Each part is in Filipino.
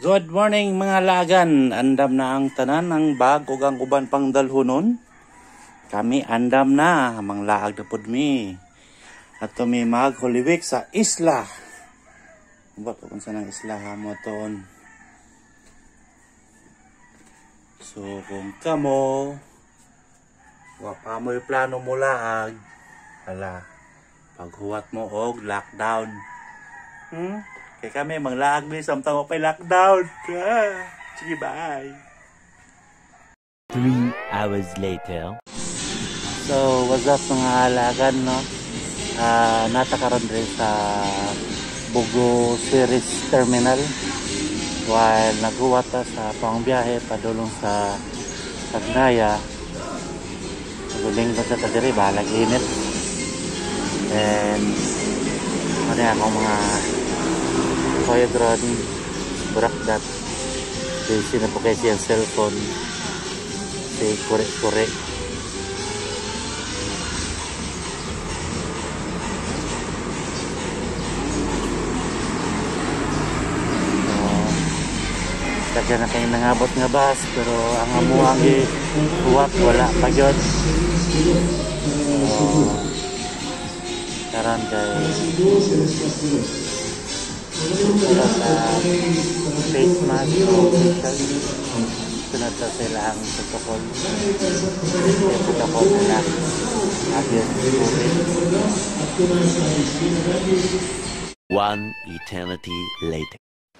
Good morning mga lagan. Andam na ang tanan ng bag ug ang uban pang dalhonon. Kami andam na mang laag na pud mi. Ato mi mag Holy Week sa isla. What kung saan ang isla mo ton. So kung kamo wa pa mo'y plano mo laag, hala paghuwat mo og lockdown. Kaya kami manglaag ni samtang mo pa'y lockdown. Sige, bye. 3 hours later. So, what's up mga alagan, no? Natakaroon rin sa Bugo Series Terminal while naghuwata sa pangbiyahe padulong sa Tagnaya. Naguling ko sa tadiri, balag init. And ano yan, akong mga quiet run, burakdat. Busy na po kayo siyang cellphone. Say, korek-korek. Kaya na kayong nangabot nga bus, pero ang amuang iuwak, wala pa yun. Karan kay wala sa face mask o sunod sa sila ang protocol. Yung protocol nila against COVID. One eternity later.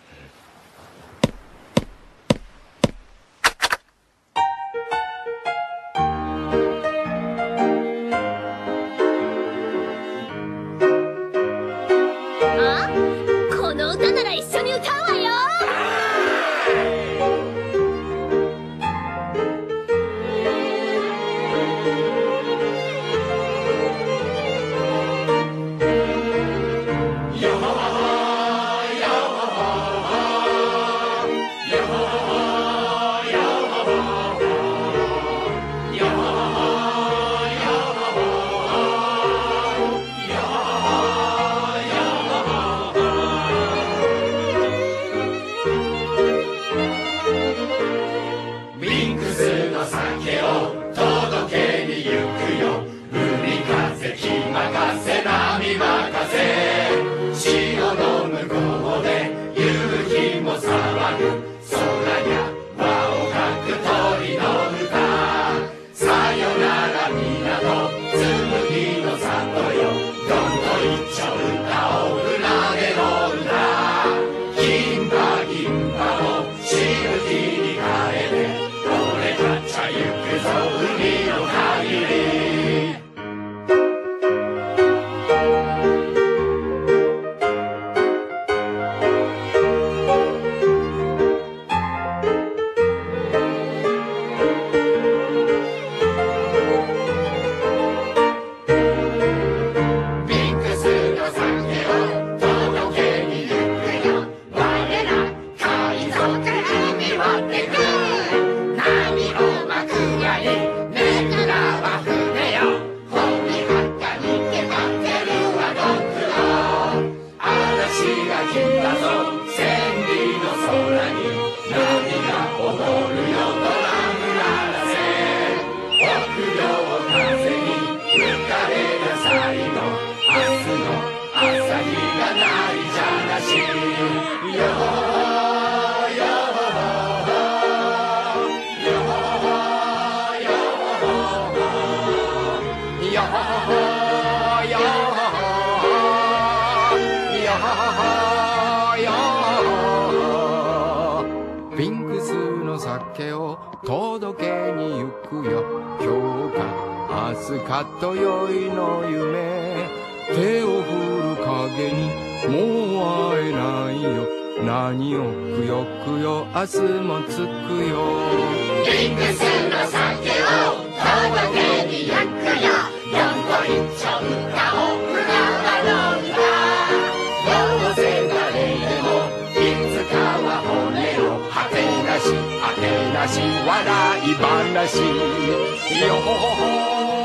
ピンクスの酒を届けに行くよ今日か明日かとよいの夢手を振る影にもう会えないよ何をくよくよ明日もつくよピンクスの酒を届けに行くよ4個一丁歌を船は飲んだどうせ誰でもいつかは骨の果てなし果てなし笑い話よほほほ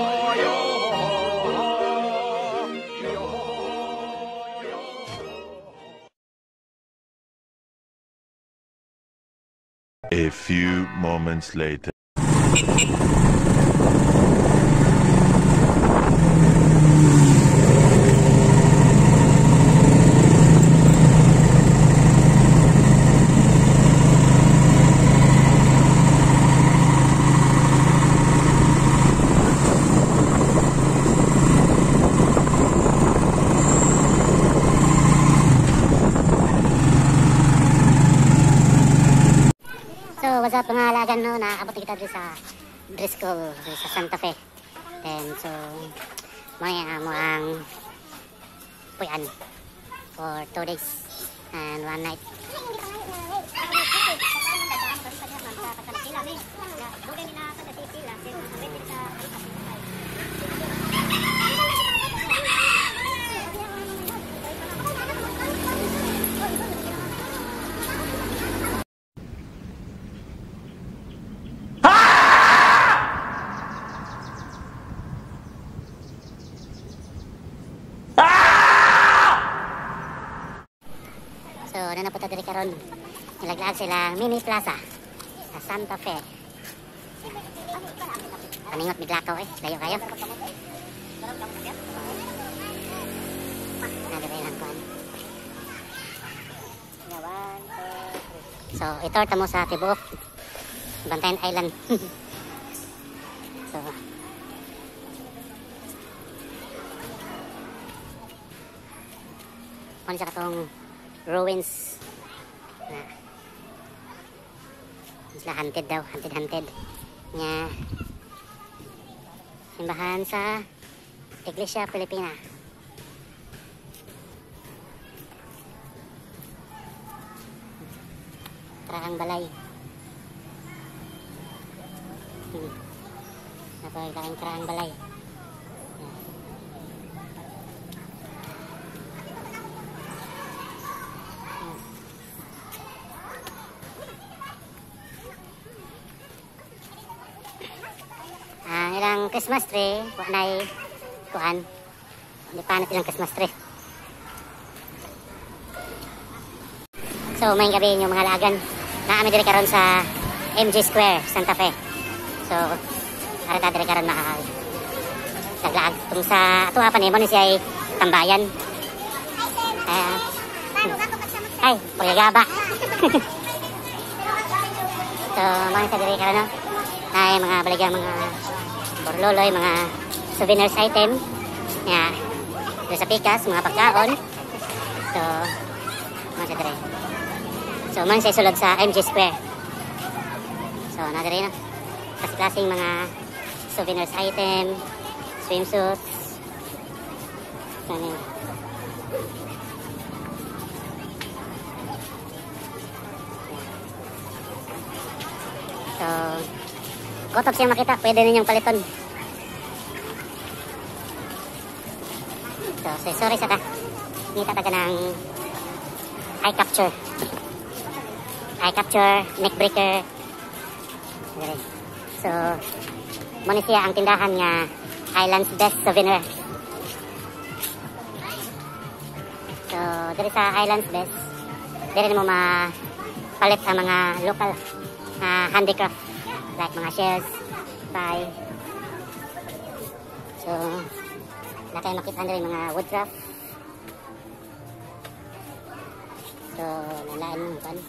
A few moments later. So, what's up mga alagan, no? Nakakabot kita dito sa Driscoll, sa Santa Fe. And so, maya mo ang puyan for 2 days and 1 night. So, napunta diri karon. Nilaglag sila mini plaza sa Santa Fe. Paningot miglakaw layo kayo. Nagawin ko. So, ito tamo sa tibuok Bantayan Island. So, ano sa katong ruins na sila haunted daw, haunted nga simbahan sa Iglesia Pilipina. Karang balay. Napoy karang balay. Ang ilang Christmas tree, wanay kuan. Hindi pa na silang Christmas tree. So, may gabi yung mga lagan. Naami diri karon sa MJ Square, Santa Fe. So, arata diri karon naglaag tung sa ato apa ni mo ni siya tambayan. Ay, pagagaba. So, mga sa diri karon no. Ay mga baligang mga borloloy, mga souvenirs item. Yeah. Sa pikas, mga pagkaon. So, mga sa diri. So, man siya sulod sa MJ Square. So, nadiri na. Klaseng mga souvenirs item, swimsuits. Ano yun. So, kotob siyang makita, pwede ninyong paliton. So, sorry sa ta. Ngita taga ng eye capture. Eye capture, neck breaker. So, muna siya ang tindahan nga Island's Best Souvenir. So, diri sa Island's Best, diri mo mapalit ang mga local handicraft like mga shells, pie. So, wala kayo makita diri mga woodcraft. So, nalaan mo kan.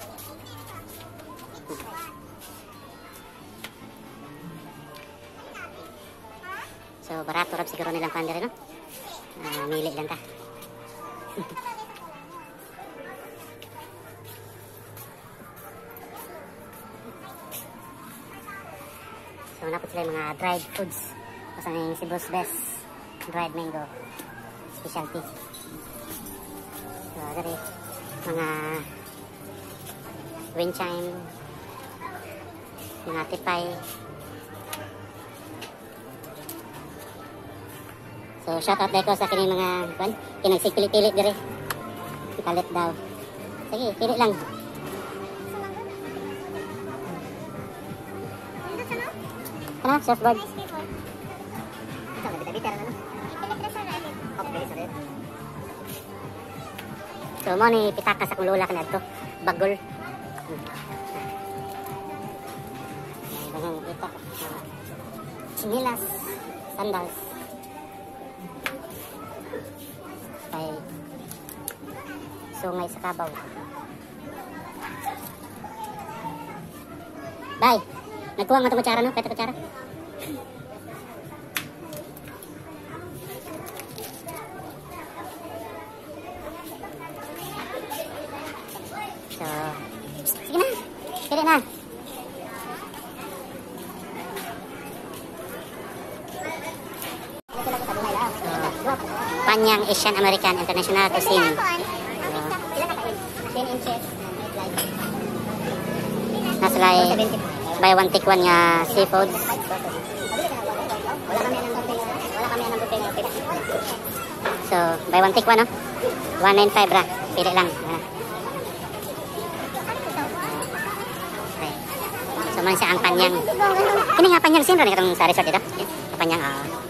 So, barato rap siguro nilang pandere, no? Mili lang ta. So, napot sila yung mga dried foods. Pasang yung Cebu's Best dried mango specialty. So, dari mga wind chime, mga tipay. So, shout out deko sa kining mga kinagsigpilit-pilit dire. Ipalit daw. Sige, pili lang. Ano? Surfboard? Ito, nabita-bita na. Okay, so, mo ni pitaka sa kung lula ka na ito. Bagol. Chinilas, sandals. Kay sungay sa Kabaw. Bay, nagkuha nga itong kutsara, no? Pwede kutsara. So, sige na. Pili na. So, Panyang Asian American International Cuisine. Nasalay buy one take one nga seafoods. So, buy one take one, no? 195 ra. Pili lang. Okay. So, man siya ang Panyang. Kini nga Panyang sin ron itong sa resort dito. Panyang,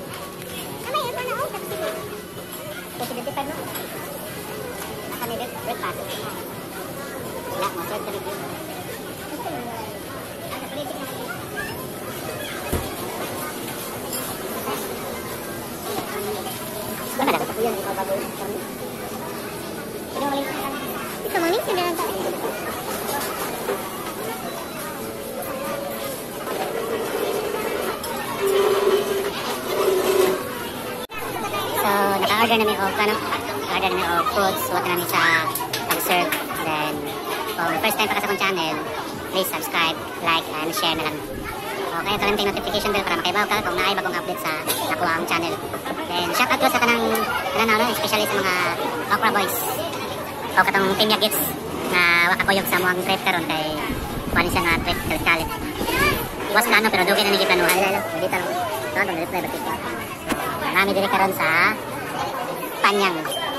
naka-order namin og order namin og foods, what namin sa pag-serve. Then, kung first time pa ka sa akong channel, please subscribe, like, and share na lang. Okay, ito lang yung notification bell para makaibaw ka kung naay bagong update sa nakuha ang channel. Then, shout out ko sa kanang especially sa mga Okra Boys. O katong Team Yagits na wakakuyog sa muang trip karon kay kuha siya nga trip kalit-kalit. Iwas ka pero dugay na naging planuhan. Hindi talo. Ito, itong reply ba tika. Marami diri karon sa Panyang.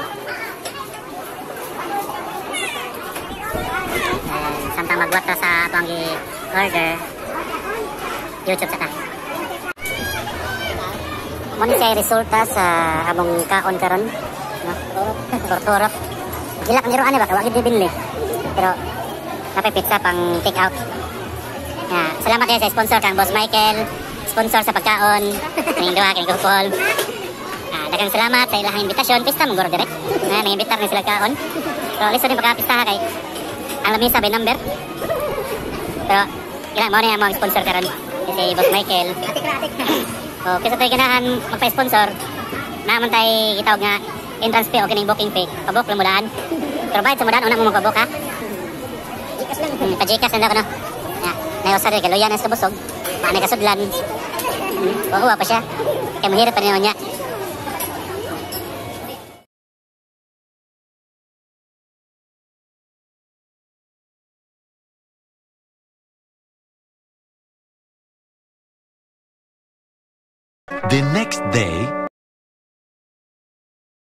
Samtang magwat sa atong i-order, YouTube sa ta. Muna siya resulta sa among kaon karon, no? Tortorot. Gila kang iroan ba? Kawagid dibinli. Pero napay pizza pang take out. Salamat kayo sa sponsor kang Boss Michael, sponsor sa pagkaon, kaning duha kay Gopol. Daghang salamat sa ilang imbitasyon. Pista mong guro direct. May imbitar ni sila kaon. So, listo din pagka-pista ha kay ang lamisa by number. Pero, ilang mo na yung mga sponsor karon. Si Boss Michael. O, kesa tayo ganahan magpa-sponsor, naman tayo itawag nga entrance fee o kining booking fee. Pabok lang mo daan. Pero bayad sa mo daan, unang mo magpabok ha. Pa-Gcash lang ako no. Naiusa rin, kaluyan na sa busog. Paano kasudlan. Uwa pa siya. Kaya mahirap pa rin naman niya. The next day,